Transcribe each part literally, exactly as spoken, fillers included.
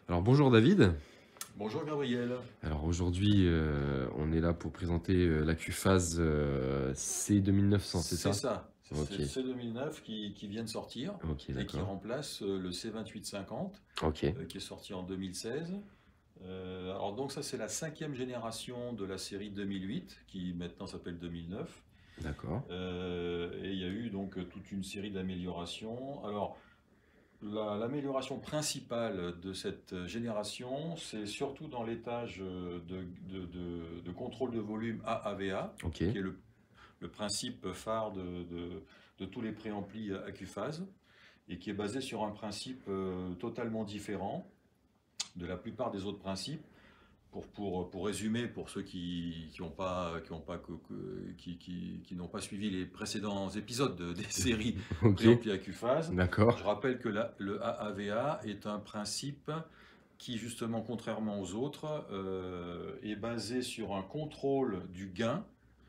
Alors bonjour David. Bonjour Gabriel. Alors aujourd'hui euh, on est là pour présenter euh, la Q-Phase euh, C deux mille neuf cents, c'est C'est ça? ça, c'est Ok, le C deux mille neuf qui, qui vient de sortir ok, et qui d'accord. remplace euh, le C vingt-huit cinquante Ok, euh, qui est sorti en deux mille seize. Euh, alors donc ça c'est la cinquième génération de la série deux mille huit qui maintenant s'appelle deux mille neuf. d'accord. Euh, et il y a eu donc toute une série d'améliorations. Alors la- l'amélioration principale de cette génération, c'est surtout dans l'étage de, de- de- de contrôle de volume A A V A, Ok, qui est le le principe phare de, de- de tous les préamplis Accuphase et qui est basé sur un principe euh, totalement différent de la plupart des autres principes. Pour, pour, pour résumer, pour ceux qui qui n'ont pas, qui ont pas, que- que- qui, qui- qui n'ont pas suivi les précédents épisodes de- des séries ok, préamplis Accuphase, je d'accord. rappelle que la- le A A V A est un principe qui, justement, contrairement aux autres, euh, est basé sur un contrôle du gain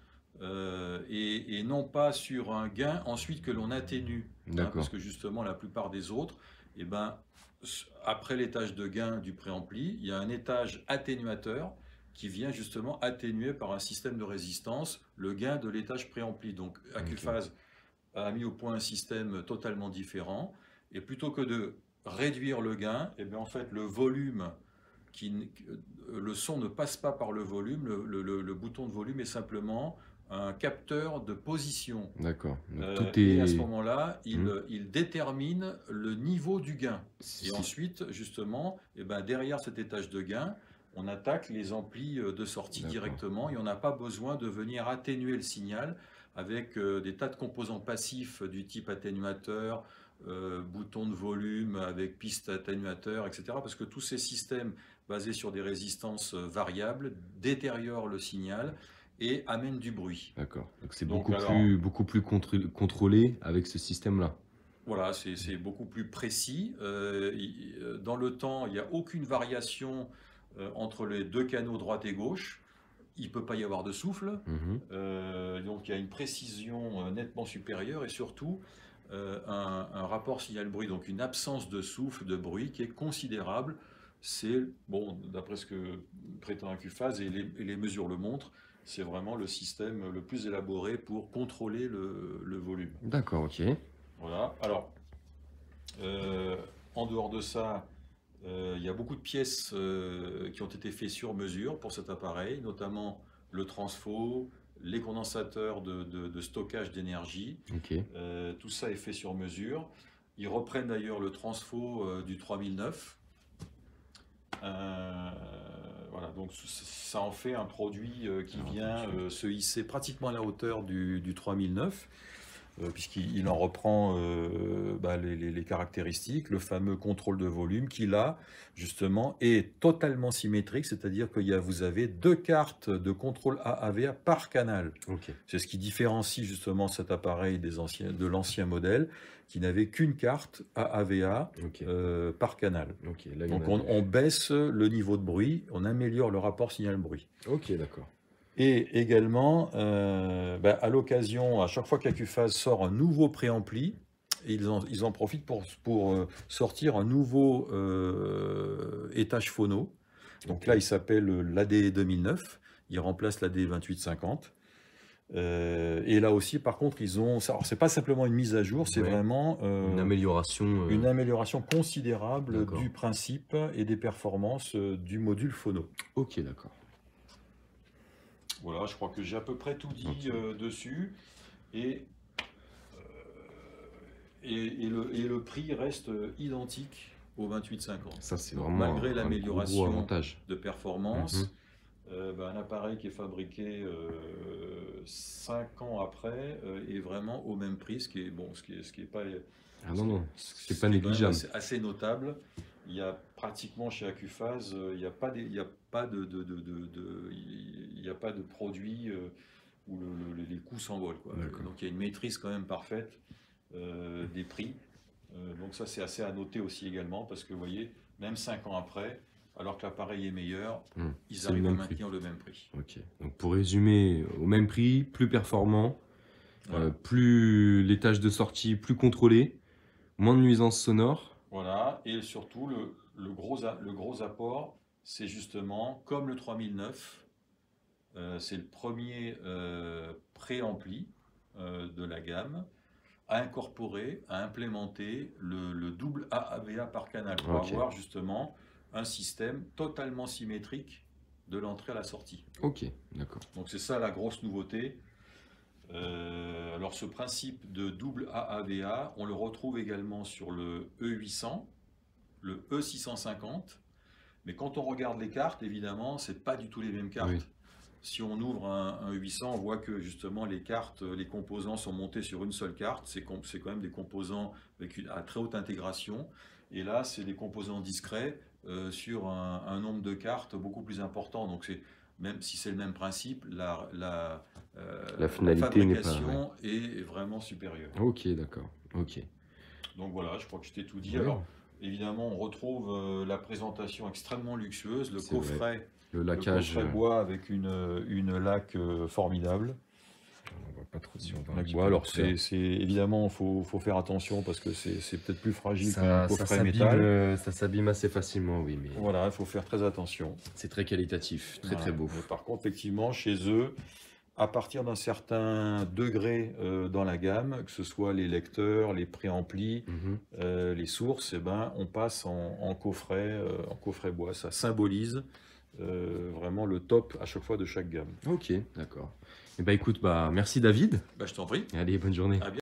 euh, et, et non pas sur un gain ensuite que l'on atténue. Hein, parce D'accord. que justement, la plupart des autres, eh ben, après l'étage de gain du préampli, il y a un étage atténuateur qui vient justement atténuer par un système de résistance le gain de l'étage préampli. Donc Ok, Accuphase a mis au point un système totalement différent. Et plutôt que de réduire le gain, eh bien, en fait, le volume qui, le son ne passe pas par le volume, le, le- le- le bouton de volume est simplement un capteur de position. d'accord. Donc Euh, tout et à ce est... moment-là, il, Hmm. il détermine le niveau du gain. Si- Et si- ensuite, justement, eh ben, derrière cet étage de gain, on attaque les amplis euh, de sortie D'accord. directement et on n'a pas besoin de venir atténuer le signal avec euh, des tas de composants passifs du type atténuateur, euh, bouton de volume avec piste atténuateur, et cetera. Parce que tous ces systèmes basés sur des résistances euh, variables détériorent le signal et amènent du bruit. D'accord. Donc c'est Donc beaucoup alors, plus, beaucoup plus contrô- contrôlé avec ce système-là. voilà, c'est c'est beaucoup plus précis. Euh, il- euh, dans le temps, il n'y a aucune variation euh, entre les deux canaux droite et gauche. Il ne peut pas y avoir de souffle. Mhm. Euh, donc il y a une précision euh, nettement supérieure et surtout euh, un, un rapport signal-bruit, donc une absence de souffle, de bruit qui est considérable. C'est, bon, d'après ce que prétend Accuphase et les, et les mesures le montrent, c'est vraiment le système le plus élaboré pour contrôler le, le volume. D'accord, ok. Voilà. Alors, euh, en dehors de ça, euh, il y a beaucoup de pièces euh, qui ont été faites sur mesure pour cet appareil, notamment le transfo, les condensateurs de, de- de stockage d'énergie. Ok. Euh, tout ça est fait sur mesure. Ils reprennent d'ailleurs le transfo euh, du trois mille neuf. Euh, voilà, donc c- ça en fait un produit euh, qui Alors, attends, vient je- euh, se hisser pratiquement à la hauteur du, du trois mille neuf euh, puisqu'il il en reprend euh, bah, les, les- les caractéristiques, le fameux contrôle de volume qui là, justement, est totalement symétrique, c'est-à-dire que vous avez deux cartes de contrôle A A V A par canal. Ok. C'est ce qui différencie justement cet appareil des anciens, de l'ancien modèle, qui n'avait qu'une carte A A V A Ok. euh, par canal. Ok. Là, il y en Donc a on, deux. on baisse le niveau de bruit, on améliore le rapport signal-bruit. Ok, d'accord. Et également, euh, bah, à l'occasion, à chaque fois qu'Accuphase sort un nouveau préampli, ils en, ils en profitent pour, pour euh, sortir un nouveau euh, étage phono. Donc Ok. là, il s'appelle l'A D deux mille neuf. Il remplace l'A D vingt-huit cinquante. Euh, et là aussi, par contre, ils ont. Alors, c'est pas simplement une mise à jour, c'est Ouais. vraiment Une euh, amélioration. euh, une amélioration considérable D'accord. du principe et des performances euh, du module phono. Ok, d'accord. Voilà, je crois que j'ai à peu près tout dit Ok. euh, dessus. Et, et, et le, et le prix reste identique au vingt-huit cinquante. Ça, c'est Donc vraiment malgré un, un gros, gros l'amélioration avantage. de Mhm. performance, euh, ben, un appareil qui est fabriqué euh, cinq ans après euh, est vraiment au même prix, ce qui est, bon, ce qui est, ce qui est pas, Ah ce non, qui est, non, c'est ce pas qui est quand même négligeable. assez, assez notable. Il y a pratiquement chez Accuphase, euh, il n'y a pas, des- il y a pas de, de, de, de- de- il y a pas de produit euh, où le- le- les coûts s'envolent, quoi. D'accord. Donc il y a une maîtrise quand même parfaite euh, des prix. Euh, donc ça c'est assez à noter aussi également parce que vous voyez, même cinq ans après, alors que l'appareil est meilleur, Hmm. ils C'est le arrivent à même prix. maintenir le même prix. Ok. Donc pour résumer, au même prix, plus performant, euh, Voilà. plus l'étage de sortie plus contrôlé, moins de nuisances sonores. Voilà. Et surtout, le, le gros, a- le gros apport, c'est justement, comme le trois mille neuf, euh, c'est le premier euh, préampli euh, de la gamme à incorporer, à implémenter le, le double A A V A par canal pour Ok, avoir justement un système totalement symétrique de l'entrée à la sortie. ok, d'accord. Donc c'est ça la grosse nouveauté. Euh, alors ce principe de double A A V A, on le retrouve également sur le E huit cents, le E six cent cinquante, mais quand on regarde les cartes, évidemment, c'est pas du tout les mêmes cartes. Oui, Si on ouvre un, un huit cents, on voit que justement les cartes, les composants sont montés sur une seule carte. C'est com- c'est quand même des composants avec une, à très haute intégration. Et là, c'est des composants discrets euh, sur un, un nombre de cartes beaucoup plus important. Donc, c'est, même si c'est le même principe, la, la, euh, la la finalité n'est pas... ouais. fabrication est vraiment supérieure. Ok, d'accord, ok. Donc voilà, je crois que je t'ai tout dit. Ouais, Alors, évidemment, on retrouve euh, la présentation extrêmement luxueuse, le c'est vrai. coffret. Le Le laquage, coffret euh, bois avec une, une laque euh, formidable. on voit pas trop si on voit un Laque petit bois. peu Alors la c'est couleur. c'est- évidemment, il faut, faut faire attention parce que c'est c'est peut-être plus fragile qu'un Ça, ça coffret s'abîme, métal. euh, ça s'abîme assez facilement, oui, mais Voilà, il faut faire très attention. c'est très qualitatif, très Voilà. très beau. Mais par contre, effectivement, chez eux, à partir d'un certain degré euh, dans la gamme, que ce soit les lecteurs, les préamplis, Mhm. euh, les sources, eh ben, on passe en, en coffret, euh, en coffret bois. Ça symbolise euh, vraiment le top à chaque fois de chaque gamme. Ok, d'accord. Et bah écoute, bah merci David. Bah, je t'en prie. Allez, bonne journée. À bientôt.